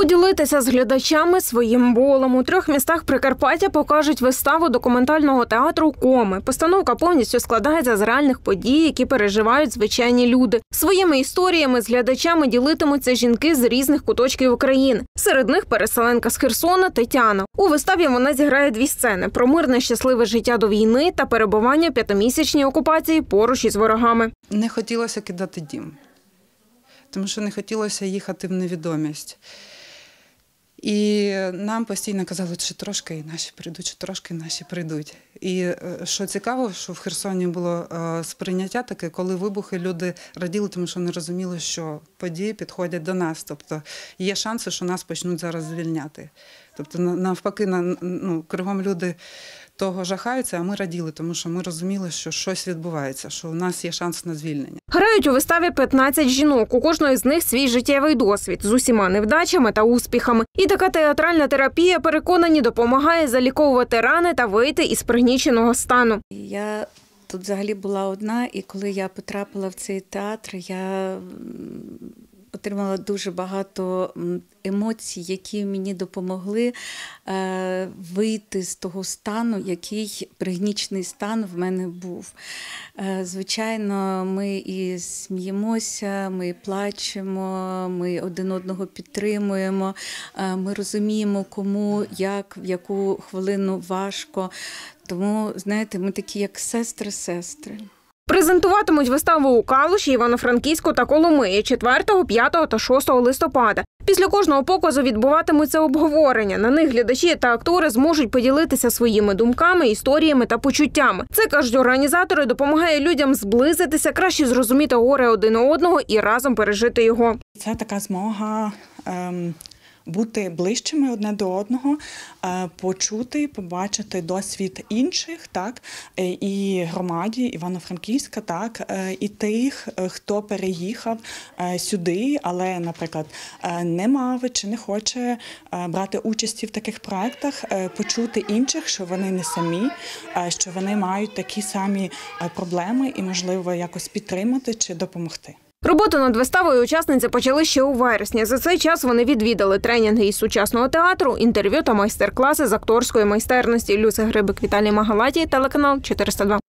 Поділитися з глядачами своїм болем. У 3 містах Прикарпаття покажуть виставу документального театру «Коми». Постановка повністю складається з реальних подій, які переживають звичайні люди. Своїми історіями з глядачами ділитимуться жінки з різних куточків України. Серед них переселенка з Херсона Тетяна. У виставі вона зіграє 2 сцени – про мирне щасливе життя до війни та перебування в 5-місячній окупації поруч із ворогами. Не хотілося кидати дім, тому що не хотілося їхати в невідомість. І нам постійно казали, що трошки і наші прийдуть, що трошки і наші прийдуть. І що цікаво, що в Херсоні було сприйняття таке, коли вибухи, люди раділи, тому що не розуміли, що події підходять до нас. Тобто є шанси, що нас почнуть зараз звільняти. Тобто навпаки, кругом люди того жахаються, а ми раділи, тому що ми розуміли, що щось відбувається, що у нас є шанс на звільнення. Грають у виставі 15 жінок. У кожної з них свій життєвий досвід з усіма невдачами та успіхами. І така театральна терапія, переконані, допомагає заліковувати рани та вийти із пригніченого стану. Я тут взагалі була одна, і коли я потрапила в цей театр, я отримала дуже багато емоцій, які мені допомогли вийти з того стану, який пригнічений стан в мене був. Звичайно, ми і сміємося, ми плачемо, ми один одного підтримуємо, ми розуміємо, кому, як, в яку хвилину важко. Тому, знаєте, ми такі як сестри-сестри. Презентуватимуть виставу у Калуші, Івано-Франківську та Коломиї 4, 5 та 6 листопада. Після кожного показу відбуватимуться обговорення. На них глядачі та актори зможуть поділитися своїми думками, історіями та почуттями. Це, кажуть організатори, допомагає людям зблизитися, краще зрозуміти горе один одного і разом пережити його. Це така змога бути ближчими одне до одного, почути, побачити досвід інших, так, і громаді Івано-Франківська, так, і тих, хто переїхав сюди, але, наприклад, не мав чи не хоче брати участі в таких проєктах, почути інших, що вони не самі, що вони мають такі самі проблеми і, можливо, якось підтримати чи допомогти. Роботу над виставою учасниці почали ще у вересні. За цей час вони відвідали тренінги із сучасного театру, інтерв'ю та майстер-класи з акторської майстерності. Люся Грибик, Віталій Магалатій, телеканал 402.